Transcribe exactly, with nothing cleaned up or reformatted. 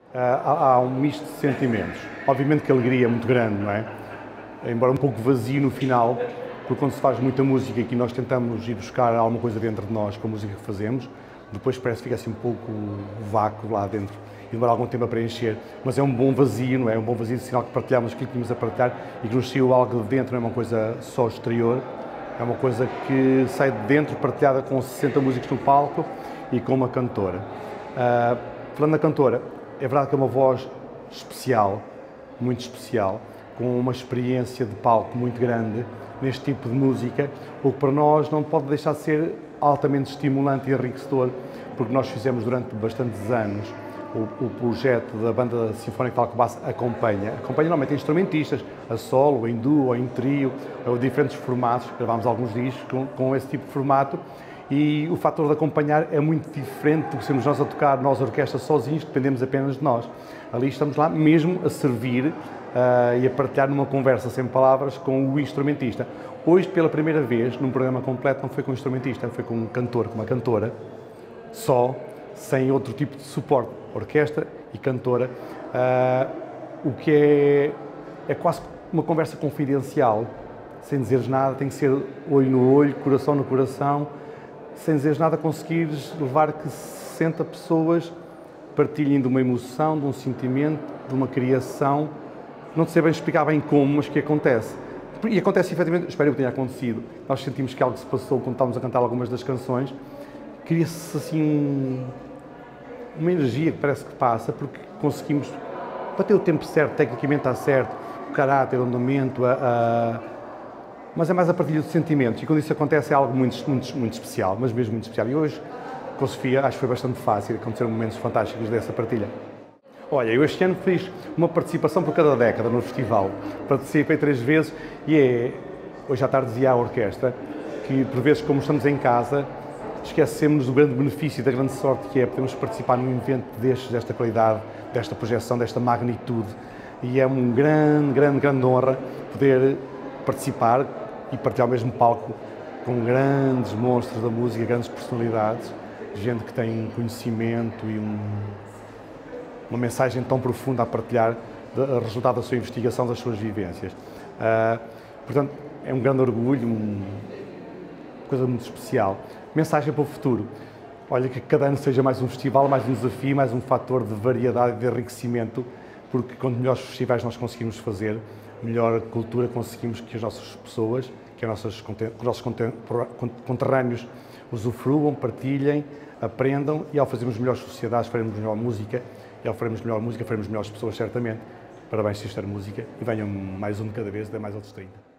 há, há um misto de sentimentos. Obviamente que a alegria é muito grande, não é? Embora um pouco vazio no final, porque quando se faz muita música e nós tentamos ir buscar alguma coisa dentro de nós com a música que fazemos, depois parece que fica assim um pouco vácuo lá dentro e demora algum tempo a preencher, mas é um bom vazio, não é? É um bom vazio de sinal que partilhamos aquilo que tínhamos a partilhar e que nos saiu algo de dentro, não é uma coisa só exterior, é uma coisa que sai de dentro, partilhada com sessenta músicos no palco e com uma cantora. Uh, falando na cantora, é verdade que é uma voz especial, muito especial, com uma experiência de palco muito grande neste tipo de música, o que para nós não pode deixar de ser altamente estimulante e enriquecedor, porque nós fizemos durante bastantes anos o, o projeto da Banda Sinfónica de Alcobaça Acompanha. Acompanha normalmente instrumentistas, a solo, em duo, em trio, ou diferentes formatos, gravámos alguns discos com, com esse tipo de formato, e o fator de acompanhar é muito diferente do que sermos nós a tocar, nós a orquestra sozinhos, dependemos apenas de nós. Ali estamos lá mesmo a servir Uh, e a partilhar numa conversa sem palavras com o instrumentista. Hoje, pela primeira vez, num programa completo, não foi com um instrumentista, foi com um cantor, com uma cantora, só, sem outro tipo de suporte, orquestra e cantora, uh, o que é, é quase uma conversa confidencial, sem dizeres nada, tem que ser olho no olho, coração no coração, sem dizeres nada conseguires levar que sessenta pessoas partilhem de uma emoção, de um sentimento, de uma criação. Não sei bem explicar bem como, mas que acontece. E acontece efetivamente, espero que tenha acontecido. Nós sentimos que algo se passou quando estávamos a cantar algumas das canções. Cria-se assim uma energia que parece que passa, porque conseguimos bater o tempo certo, tecnicamente está certo, o caráter, o andamento, a, a... mas é mais a partilha de sentimentos. E quando isso acontece é algo muito, muito, muito especial, mas mesmo muito especial. E hoje, com a Sofia, acho que foi bastante fácil, aconteceram momentos fantásticos dessa partilha. Olha, eu este ano fiz uma participação por cada década no festival. Participei três vezes e é, hoje à tarde dizia à orquestra, que por vezes, como estamos em casa, esquecemos do grande benefício e da grande sorte que é podermos participar num evento destes, desta qualidade, desta projeção, desta magnitude. E é uma grande, grande, grande honra poder participar e partilhar o mesmo palco com grandes monstros da música, grandes personalidades, gente que tem conhecimento e um... uma mensagem tão profunda a partilhar, o resultado da sua investigação, das suas vivências. Uh, portanto, é um grande orgulho, uma coisa muito especial. Mensagem para o futuro. Olha, que cada ano seja mais um festival, mais um desafio, mais um fator de variedade e de enriquecimento, porque quanto melhores festivais nós conseguimos fazer, melhor cultura conseguimos que as nossas pessoas, que, as nossas, que os nossos conterrâneos usufruam, partilhem, aprendam, e ao fazermos melhores sociedades, faremos melhor música, e ao faremos melhor música, faremos melhores pessoas, certamente. Parabéns, Sister Música, e venham mais um de cada vez, dê mais outros trinta.